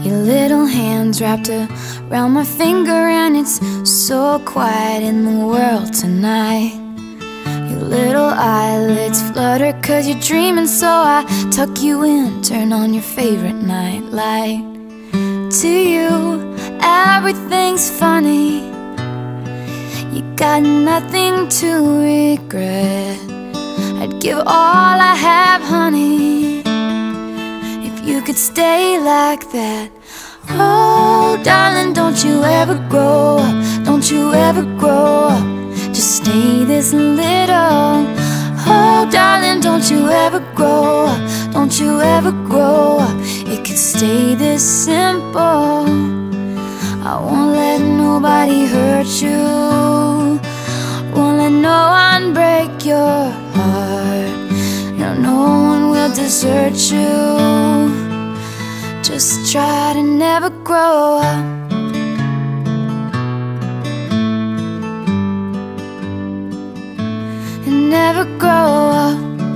Your little hands wrapped around my finger, and it's so quiet in the world tonight. Your little eyelids flutter 'cause you're dreaming, so I tuck you in, turn on your favorite night light. To you, everything's funny. You got nothing to regret. I'd give all I have, honey, if you could stay like that. Oh, darling, don't you ever grow up, don't you ever grow up, just stay this little. Oh, darling, don't you ever grow up, don't you ever grow up, it could stay this simple. I won't let nobody hurt you, won't let no one break your heart. No, no one will desert you. Just try to never grow up. And never grow up.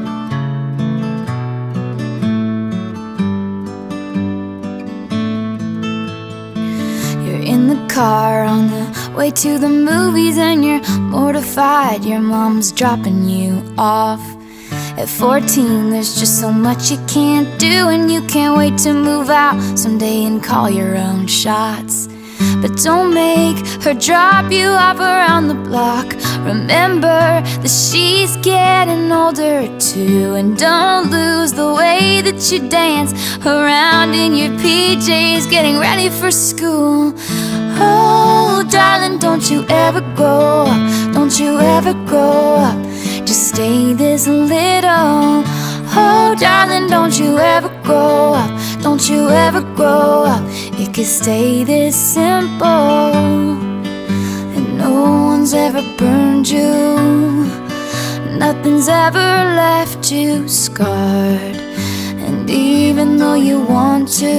You're in the car on the way to the movies, and you're mortified your mom's dropping you off. At 14, there's just so much you can't do, and you can't wait to move out someday and call your own shots. But don't make her drop you off around the block. Remember that she's getting older too, and don't lose the way that you dance around in your PJs getting ready for school. Oh, darling, don't you ever grow up, don't you ever grow up, just stay this little. Oh, darling, don't you ever grow up, don't you ever grow up, it could stay this simple. And no one's ever burned you, nothing's ever left you scarred. And even though you want to,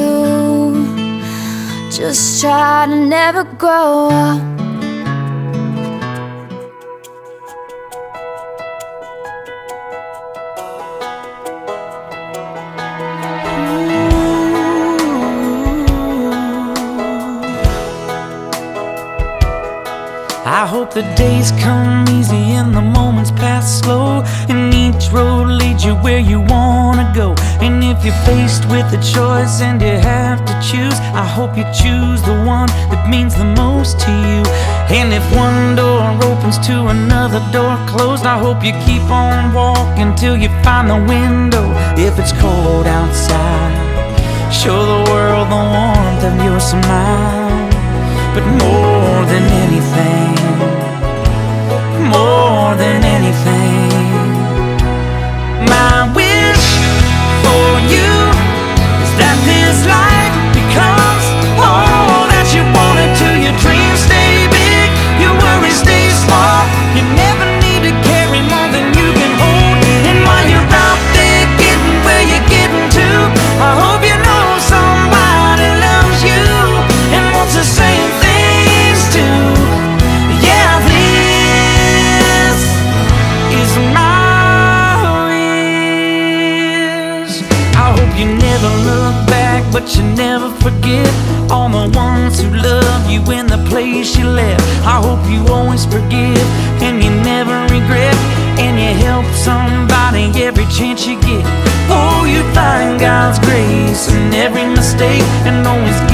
just try to never grow up. I hope the days come easy and the moments pass slow, and each road leads you where you wanna go. And if you're faced with a choice and you have to choose, I hope you choose the one that means the most to you. And if one door opens to another door closed, I hope you keep on walking till you find the window. If it's cold outside, show the world the warmth of your smile. But more than anything, more than anything, my wish for you is that this life becomes all that you wanted to. Your dreams stay big, your worries stay small. You never need to carry more than you can hold. And while you're out there getting where you're getting to, I hope you know somebody loves you and wants the same things too. Yeah, this is my wish. I hope you never look back, but you never forget all the ones who love you in the place you left. I hope you always forgive and you never regret, and you help somebody every chance you get. Oh, you find God's grace in every mistake, and always